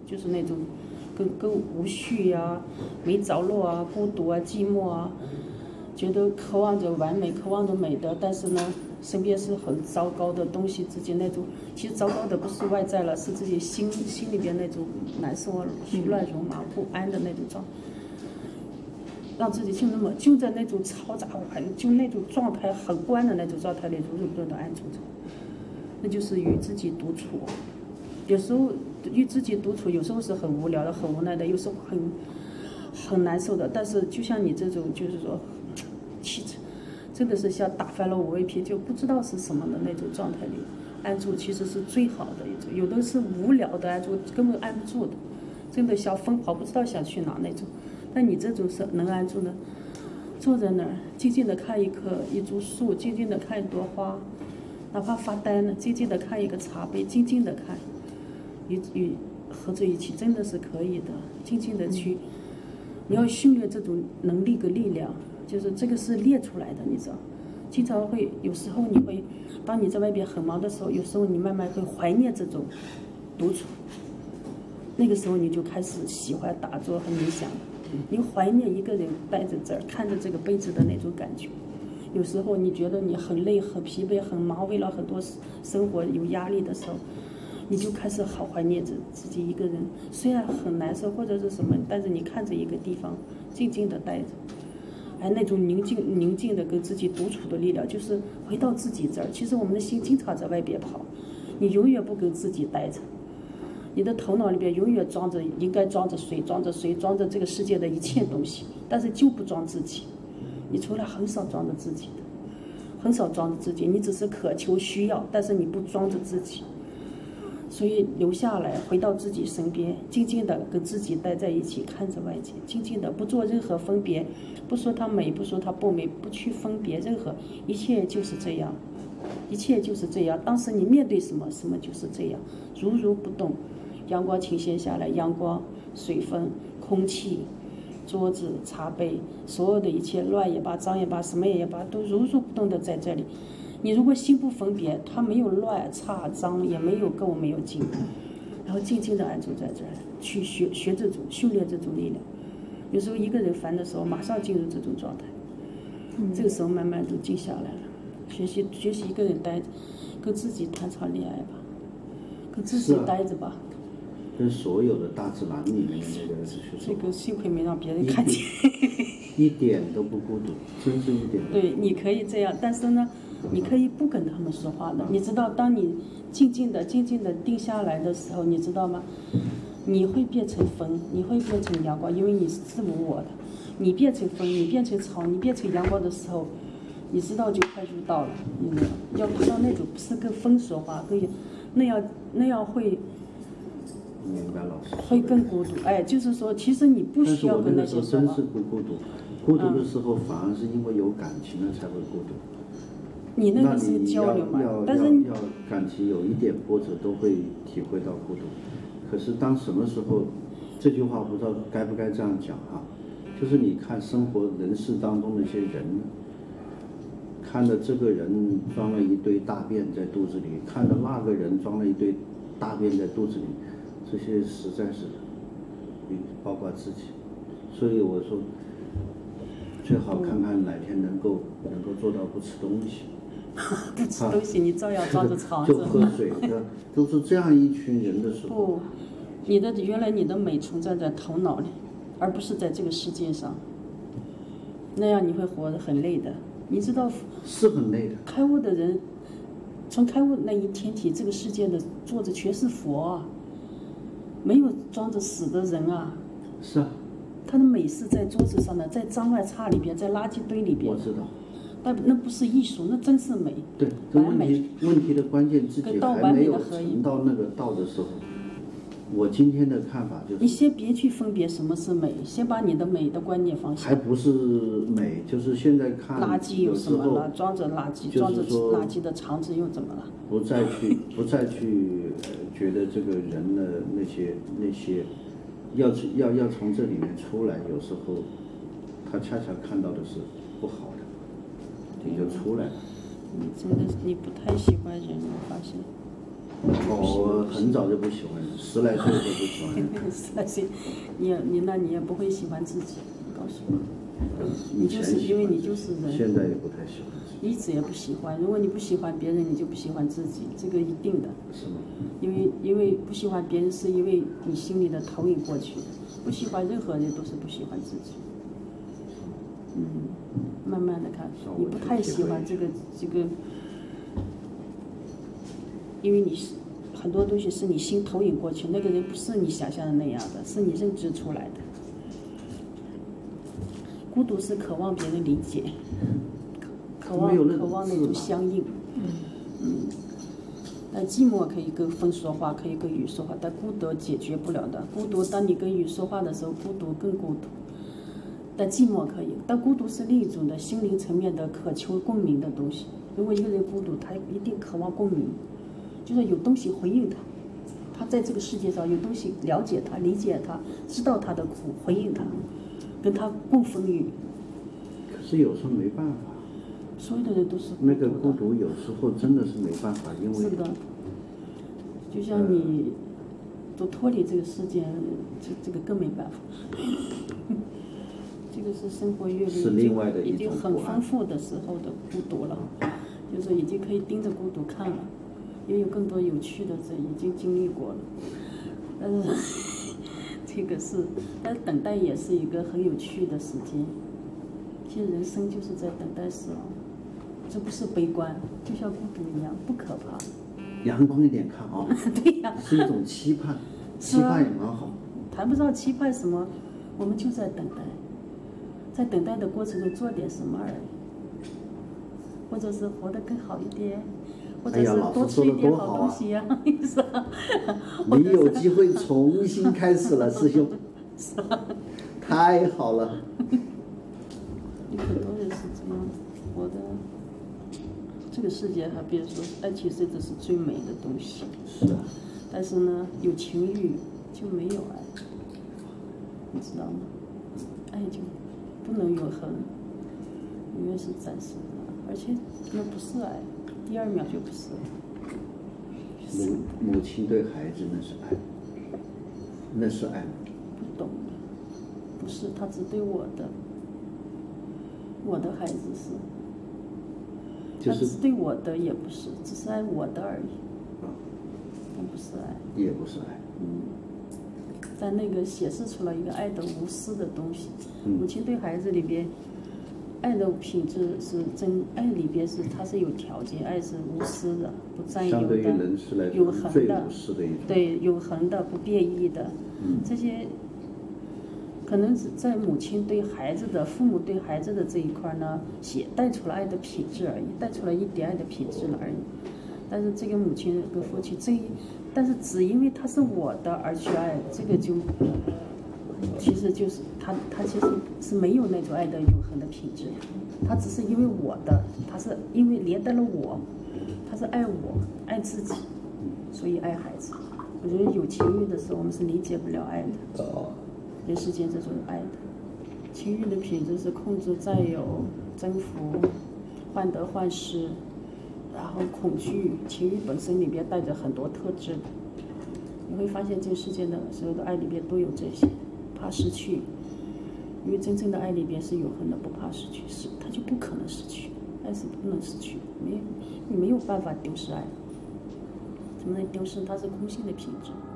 就是那种跟无序呀、没着落啊、孤独啊、寂寞啊，觉得渴望着完美，渴望着美德，但是呢，身边是很糟糕的东西，自己那种其实糟糕的不是外在了，是自己心里边那种难受啊、乱融麻不安的那种状态。让自己就在那种嘈杂就那种状态很不安的那种状态里如如不动的安住着，那就是与自己独处。有时候与自己独处，有时候是很无聊的、很无奈的，有时候很难受的。但是就像你这种，就是说，真的是像打翻了五味皮，就不知道是什么的那种状态里安住，其实是最好的一种。有的是无聊的安住，根本安不住的，真的想疯跑，不知道想去哪那种。但你这种是能安住的，坐在那儿静静的看一株树，静静的看一朵花，哪怕发呆呢，静静的看一个茶杯，静静的看，与合在一起，真的是可以的。静静的去，你要训练这种能力跟力量，就是这个是练出来的，你知道。经常会有时候你会，当你在外边很忙的时候，有时候你慢慢会怀念这种独处，那个时候你就开始喜欢打坐和冥想了。你怀念一个人待在这儿，看着这个杯子的那种感觉。有时候你觉得你很累、很疲惫、很忙，为了很多生活有压力的时候，你就开始好怀念着自己一个人。虽然很难受或者是什么，但是你看着一个地方，静静的待着，哎，那种宁静的跟自己独处的力量，就是回到自己这儿。其实我们的心经常在外边跑，你永远不跟自己待着。你的头脑里边永远应该装着谁，装着这个世界的一切东西，但是就不装自己。你从来很少装着自己的，很少装着自己，你只是渴求需要，但是你不装着自己。所以留下来，回到自己身边，静静的跟自己待在一起，看着外界，静静的不做任何分别，不说它美，不说它不美，不去分别任何，一切就是这样，一切就是这样。当时你面对什么，什么就是这样，如如不动。阳光倾泻下来，阳光、水分、空气、桌子、茶杯，所有的一切乱也罢、脏也罢、什么也罢，都如如不动的在这里。你如果心不分别，它没有乱、差、脏，也没有垢、没有净，然后静静的安住在这儿，去学这种训练这种力量。有时候一个人烦的时候，马上进入这种状态，这个时候慢慢都静下来了。学习一个人待着，跟自己谈场恋爱吧，跟自己待着吧。 跟所有的大自然里面的那个这个幸亏没让别人看见， 一点都不孤独，真是一点都不孤独。 对，你可以这样，但是呢，你可以不跟他们说话的。你知道，当你静静的定下来的时候，你知道吗？你会变成风，你会变成阳光，因为你是自无我的。你变成风，你变成草，你变成阳光的时候，你知道就快入道了。你要达到那种不是跟风说话，那样会。 明白老师会更孤独，哎，就是说，其实你不需要跟那些说话。 但是我那个时候真是不孤独，孤独的时候反而是因为有感情了才会孤独。 你那个是交流嘛？但是要感情有一点波折都会体会到孤独。可是当什么时候，这句话不知道该不该这样讲啊？就是你看生活人世当中那些人，看着这个人装了一堆大便在肚子里，看着那个人装了一堆大便在肚子里。这些实在是，包括自己，所以我说，最好看看哪天能够做到不吃东西。 不吃东西，你照样装着肠子。 就喝水的，都是这样一群人的时候。 不，原来你的美存在在头脑里，而不是在这个世界上。那样你会活得很累的，你知道？ 是很累的。 开悟的人，从开悟那一天起，这个世界的坐着全是佛啊。没有装着死的人啊！ 是啊， 他的美是在桌子上的，在脏外差里边，在垃圾堆里边。 我知道， 但那不是艺术，那真是美。 对， 完美。 问题的关键自己还没有成到那个道的时候，我今天的看法就是： 你先别去分别什么是美，先把你的美的观念放下。 还不是美，就是现在看垃圾有什么了？装着垃圾，装着垃圾的肠子又怎么了？ 不再去觉得这个人的那些，要从这里面出来，有时候他恰恰看到的是不好的，你就出来了。 你真的你不太喜欢人，我发现。 我很早就不喜欢人，10来岁就不喜欢人。 10来岁，你也不会喜欢自己，告诉你，你就以前喜欢是因为你就是人， 现在也不太喜欢自己， 一直也不喜欢。如果你不喜欢别人，你就不喜欢自己，这个一定的。 是吗？ 因为不喜欢别人，是因为你心里的投影过去的。不喜欢任何人都是不喜欢自己。慢慢的看，你不太喜欢这个，因为你是很多东西是你心投影过去，那个人不是你想象的那样的，是你认知出来的。孤独是渴望别人理解，渴望那种相应。但寂寞可以跟风说话，可以跟雨说话，但孤独解决不了的。孤独，当你跟雨说话的时候，孤独更孤独。但寂寞可以，但孤独是另一种的心灵层面的渴求共鸣的东西。如果一个人孤独，他一定渴望共鸣，就是有东西回应他，他在这个世界上有东西了解他、理解他、知道他的苦，回应他，跟他共风雨。 可是有时候没办法。 所有的人都是那个孤独，有时候真的是没办法，因为是的，就像你都脱离这个世界，这个更没办法。这个是生活阅历已经很丰富的时候的孤独了，就是已经可以盯着孤独看了，也有更多有趣的这已经经历过了。但是这个是，但是等待也是一个很有趣的时间。其实人生就是在等待死亡，这不是悲观，就像孤独一样，不可怕。 阳光一点看啊， 对呀， 是一种期盼，期盼也蛮好。 谈不上期盼什么，我们就在等待。在等待的过程中做点什么而已，或者是活得更好一点，或者是多吃一点好东西呀、是吧？ 你有机会重新开始了，师兄， 是吧？ 太好了。 很多人是这样活的。这个世界还别说，爱情甚至是最美的东西。 是啊。 但是呢，有情欲就没有爱，你知道吗？爱就不能永恒，永远是暂时的，而且那不是爱，第2秒就不是了。 母亲对孩子那是爱，那是爱吗？ 不懂的，不是，他只对我的，我的孩子是，他只对我的也不是，只是爱我的而已，那不是爱， 也不是爱。 但那个显示出了一个爱的无私的东西。母亲对孩子里边，爱的品质是爱里边是它是有条件，爱是无私的，不占有的，永恒的，对，永恒的，不变异的。这些可能只在母亲对孩子的、父母对孩子的这一块呢，也带出了爱的品质而已，带出了一点爱的品质了而已。但是这个母亲跟父亲但是只因为他是我的而去爱，这个就其实就是他其实是没有那种爱的永恒的品质呀。他只是因为我的，他是因为连带了我，他是爱我爱自己，所以爱孩子。我觉得有情欲的时候，我们是理解不了爱的。人世间这种爱的情欲的品质是控制、占有、征服、患得患失。然后恐惧，情欲本身里边带着很多特质，你会发现这个世界的所有的爱里边都有这些，怕失去，因为真正的爱里边是永恒的，不怕失去，是它就不可能失去，爱是不能失去，你没有办法丢失爱，怎么能丢失？它是空性的品质。